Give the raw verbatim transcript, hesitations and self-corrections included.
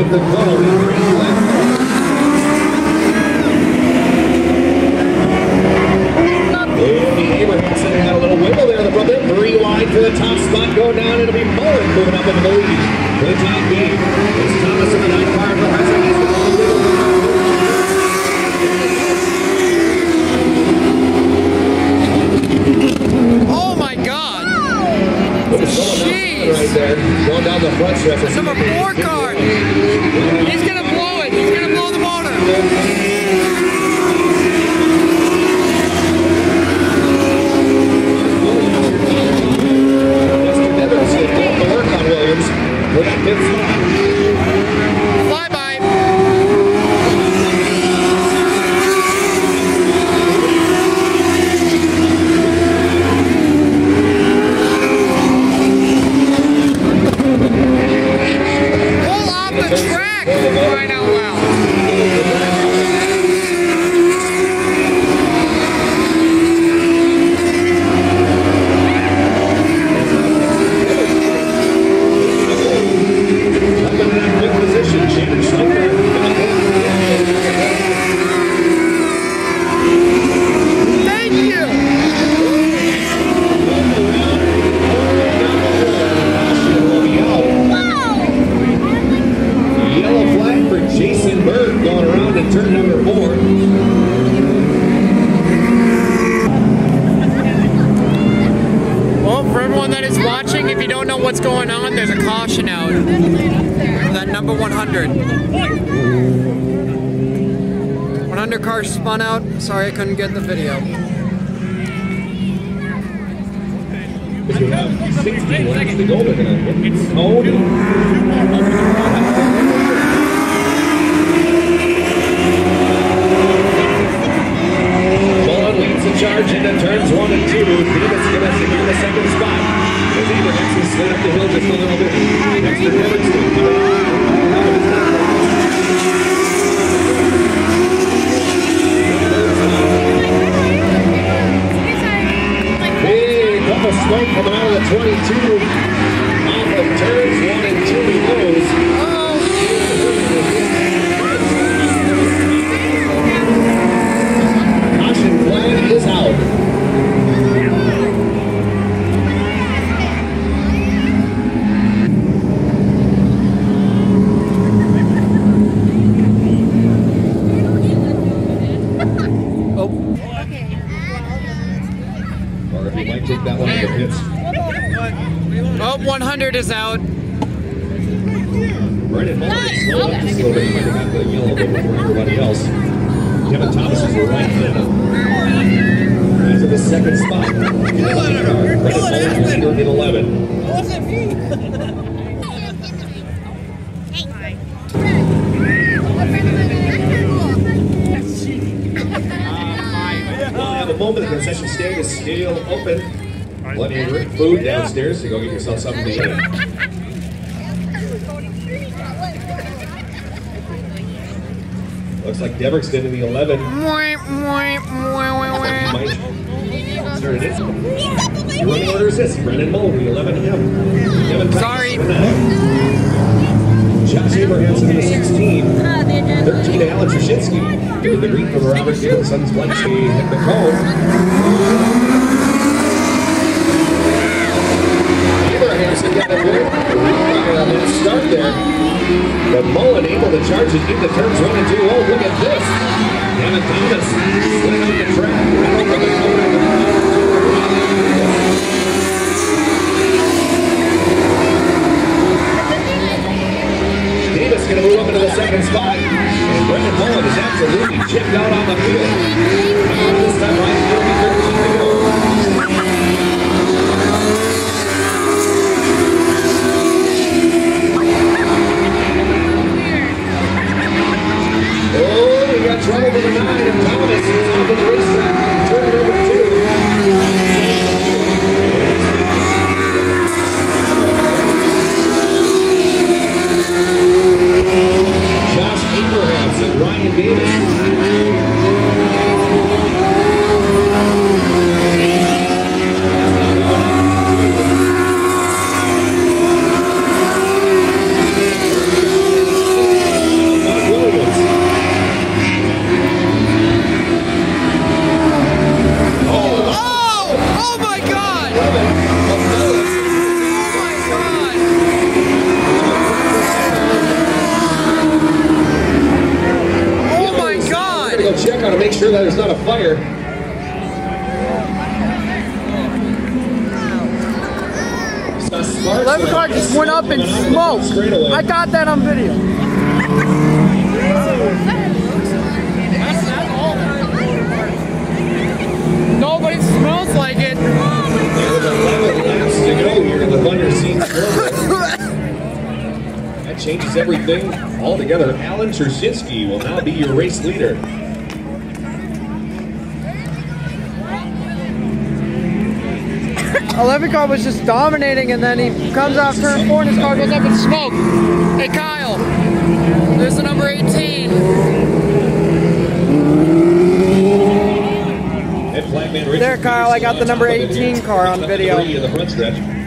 Nathan Cole in green flag. Amy Abrahamson had a little wiggle there in the front there. Three wide for the top spot going down. It'll be Mullen moving up into the lead. For the time being, it's Thomas in the ninth car for Hudson. He's got a little wiggle. Oh my God! Jeez! Right there, going down the front stretch. That's number four car. He's gonna blow it. He's gonna blow the motor. Flyby. Pull off the track, crying out loud. What's going on? There's a caution out. That number one hundred. one hundred car spun out. Sorry I couldn't get the video. We have sixteen laps to go. They're going to hit Cone. Mullen leads the charge into turns one and two. Davis going to secure the second spot. As Abrahamson slid up the hill just a little bit. Next to Livingston. Big double smoke coming out of the twenty-two. Off of turns one and two he goes. Caution flag is out. Take that one to the pits. Oh, one hundred is out. Brendan Mullen is slow up just a little bit. He might have got the yellow bit before everybody else. Kevin Thomas is right in. He's at the second spot. Brendan Mullen is here in eleven. At the moment, the concession stand is still open. Plenty of food downstairs, so go get yourself something to eat. Looks like Debrickston in the eleven. Started it. Your running order is this: Brendan Mullen, the eleven M. Sorry. Josh Abrahamson in the sixteen. thirteen to Alan Trushinsky. In the green for the Robert Nicholson's Blanchie hit the cone. Abrahamson got a good start there. But Mullen able to charge it into turns one and two. Oh, look at this. Kevin Thomas slid on the track. Right over the corner. Davis going to move up into the second spot. And Brendan Mullen is absolutely chipped out on the field. This time right here, be thirteen to go. Oh, we got trouble with the nine, and Thomas is off of the racetrack. Turn number two. Josh Abrahamson, Ryan Davis. got to make sure that there's not a fire. eleven car just went up in smoke. I got that on video. Nobody smells like it. There's eleven laps to go here in the Thunder Seats. That changes everything altogether. Alan Trzcinski will now be your race leader. eleven car was just dominating, and then he comes off turn four and his car goes up in smoke. Hey Kyle, there's the number eighteen. There Kyle, I got the number eighteen car on video.